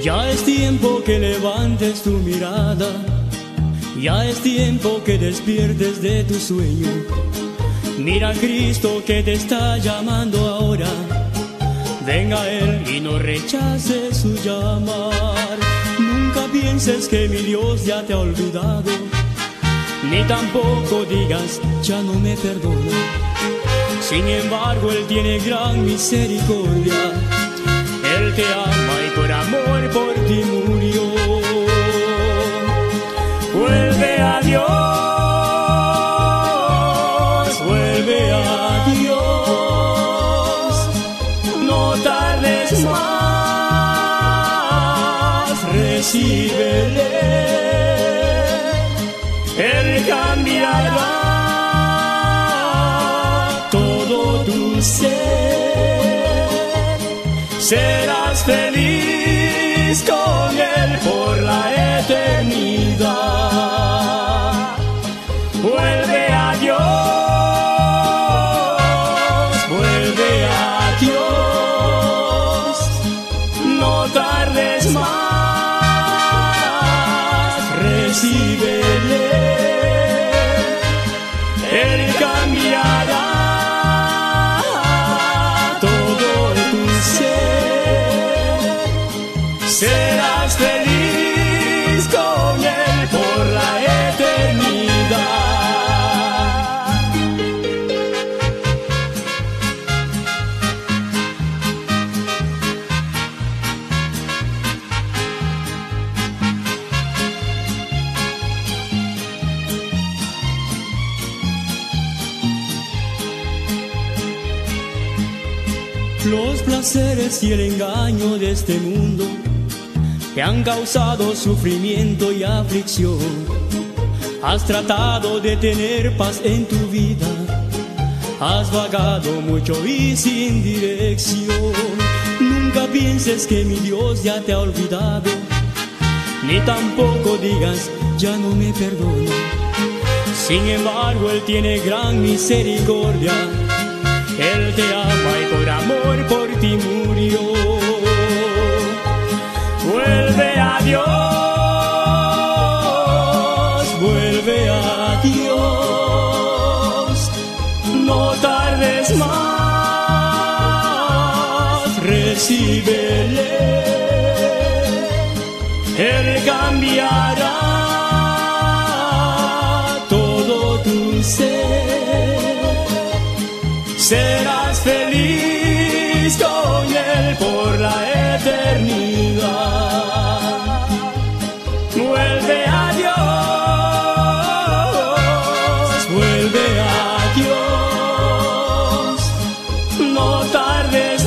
Ya es tiempo que levantes tu mirada, ya es tiempo que despiertes de tu sueño. Mira a Cristo que te está llamando ahora. Venga a Él y no rechaces su llamar. Nunca pienses que mi Dios ya te ha olvidado, ni tampoco digas, ya no me perdona. Sin embargo, Él tiene gran misericordia. Él te ama y por amor por ti murió. Vuelve a Dios, vuelve a Dios. No tardes más, recíbele. Él cambiará todo tu ser. Serás feliz con Él por la eternidad. Vuelve a Dios, vuelve a Dios. No tardes más, recíbele. Él cambiará todo tu ser. Serás feliz con Él por la eternidad. Los placeres y el engaño de este mundo te han causado sufrimiento y aflicción. Has tratado de tener paz en tu vida, has vagado mucho y sin dirección. Nunca pienses que mi Dios ya te ha olvidado, ni tampoco digas, ya no me perdona. Sin embargo, Él tiene gran misericordia. Él te ama y por amor por ti murió. Vuelve a Dios, vuelve a Dios. No tardes más, recíbele. Él cambiará todo tu ser. Serás feliz con Él por la eternidad. Vuelve a Dios, vuelve a Dios. No tardes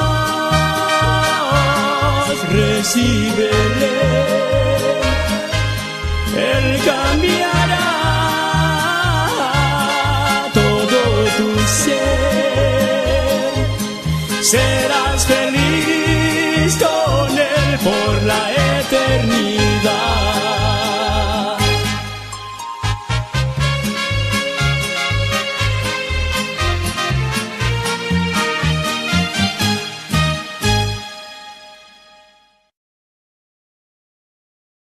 más, recíbele. Él cambiará todo tu ser. Serás feliz con Él por la eternidad.